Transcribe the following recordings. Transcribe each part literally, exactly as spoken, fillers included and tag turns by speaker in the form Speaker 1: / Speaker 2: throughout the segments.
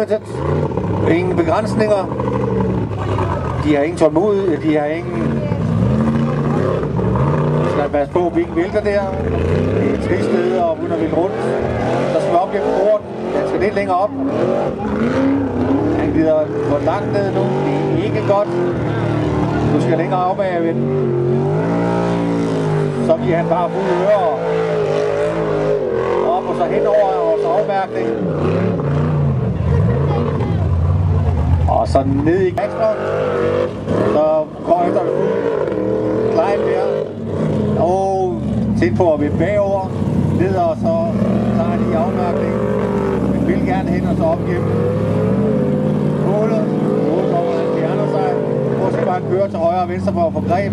Speaker 1: Unlimited. Ingen begrænsninger. De har ingen tålmodighed, de har ingen... Skal passe på, at vi ikke vælter der. Det er et trist sted, og uden at vælge rundt. Så skal vi op gennem porten. Den skal lidt længere op. Han glider for langt ned nu. Det er ikke godt. Du skal længere op af ven. Så giver han bare fuld øre. Op og så henover og så afmærkning. Og så ned i ekstra. Så går efter det fuld climb der. Og tæt på at vi bagover. Ned og så tager de afmærkning. Men vil gerne hen og så op gennem målet. Målet kommer, han fjerner sig. Prøv at se, hvor han kører til højre og venstre for at få greb.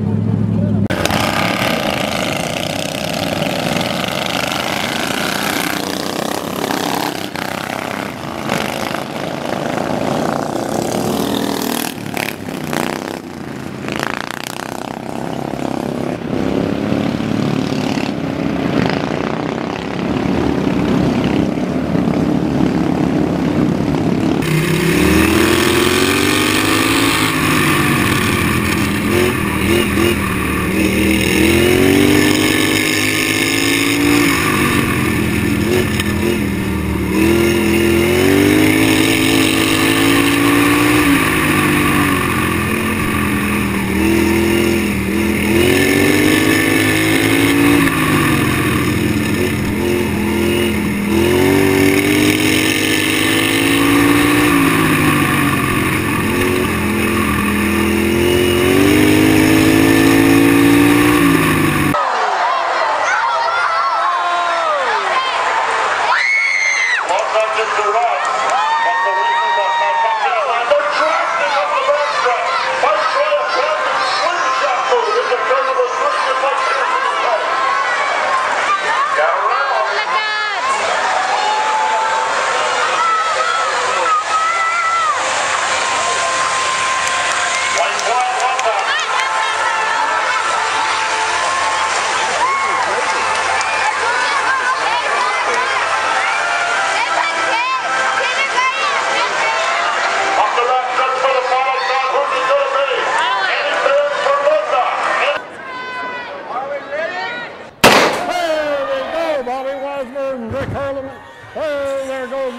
Speaker 2: Oh, there goes.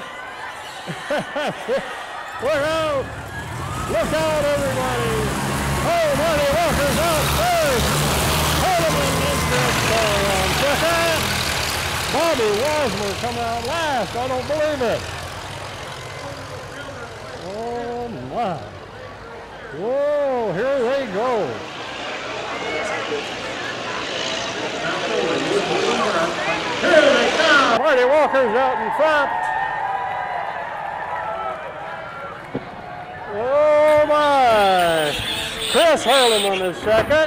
Speaker 2: Look out! Look out, everybody! Oh, Marty Walker's out first! Holloman gets this car on second. Bobby Wasmer coming out last. I don't believe it. Oh, my. Whoa, here they go. Here they come. Marty Walker's out in front. Oh my! Chris Harleman is second.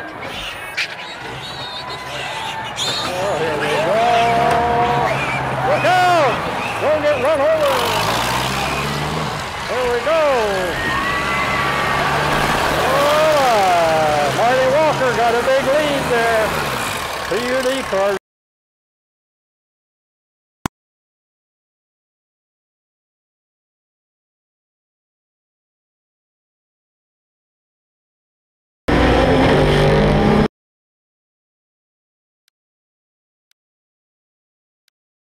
Speaker 2: Oh, here we go. Look out! Don't get run over. There we go. Oh, Marty Walker got a big lead there. P U D car.